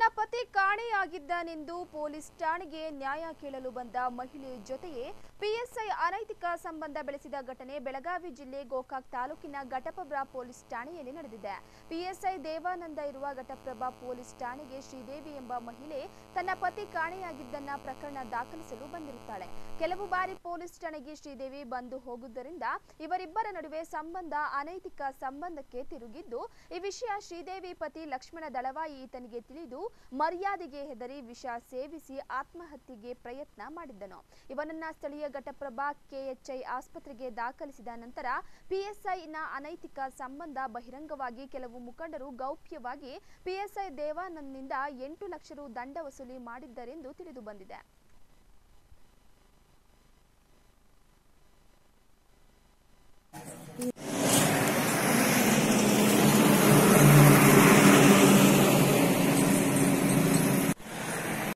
ತನ್ನ ಪತಿ ಕಾಣೆಯಾಗಿದ್ದಾನೆಂದು ಪೊಲೀಸ್ ಠಾಣೆಗೆ ನ್ಯಾಯ ಕೇಳಲು ಬಂದ ಮಹಿಳೆ ಜೊತೆಯೇ ಪಿಎಸ್ಐ ಅನೈತಿಕ ಸಂಬಂಧ ಬೆಳೆಸಿದ ಘಟನೆ ಬೆಳಗಾವಿ ಜಿಲ್ಲೆ ಗೋಕಾಕ್ ತಾಲೂಕಿನ ಘಟಪ್ರಭಾ ಪೊಲೀಸ್ ಠಾಣೆಯಲ್ಲಿ ನಡೆದಿದೆ. ಪಿಎಸ್ಐ ದೇವಾನಂದ ಇರುವ ಘಟಪ್ರಭಾ ಪೊಲೀಸ್ ಠಾಣೆಗೆ ಶ್ರೀದೇವಿ ಎಂಬ ಮಹಿಳೆ ತನ್ನ ಪತಿ ಕಾಣೆಯಾಗಿದ್ದನ್ನ ಪ್ರಕರಣ ದಾಖಲಿಸಲು ಬಂದಿರುತ್ತಾಳೆ. ಕೆಲವು ಬಾರಿ ಪೊಲೀಸ್ ಠಾಣೆಗೆ ಶ್ರೀದೇವಿ ಬಂದು ಹೋಗುವುದರಿಂದ ಇವರಿಬ್ಬರ ನಡುವೆ ಸಂಬಂಧ ಅನೈತಿಕ ಸಂಬಂಧಕ್ಕೆ ತಿರುಗಿದ್ದು, ಈ ವಿಷಯ ಶ್ರೀದೇವಿ ಪತಿ ಲಕ್ಷ್ಮಣ ದಳವಾಯಿ ಈತನಿಗೆ ತಿಳಿದು ಮರ್ಯಾದೆಗೆ ಹೆದರಿ ವಿಷ ಸೇವಿಸಿ ಆತ್ಮಹತ್ಯೆಗೆ ಪ್ರಯತ್ನ ಮಾಡಿದ್ದನು. ಇವನನ್ನ ಸ್ಥಳೀಯ ಘಟಪ್ರಭಾ ಕೆಎಚ್ಐ ಆಸ್ಪತ್ರೆಗೆ ದಾಖಲಿಸಿದ ನಂತರ ಪಿಎಸ್ಐನ ಅನೈತಿಕ ಸಂಬಂಧ ಬಹಿರಂಗವಾಗಿ ಕೆಲವು ಮುಖಂಡರು ಗೌಪ್ಯವಾಗಿ ಪಿಎಸ್ಐ ದೇವಾನಂದ್ನಿಂದ 8 ಲಕ್ಷ ರು ದಂಡ ವಸೂಲಿ ಮಾಡಿದ್ದರೆಂದು ತಿಳಿದು ಬಂದಿದೆ.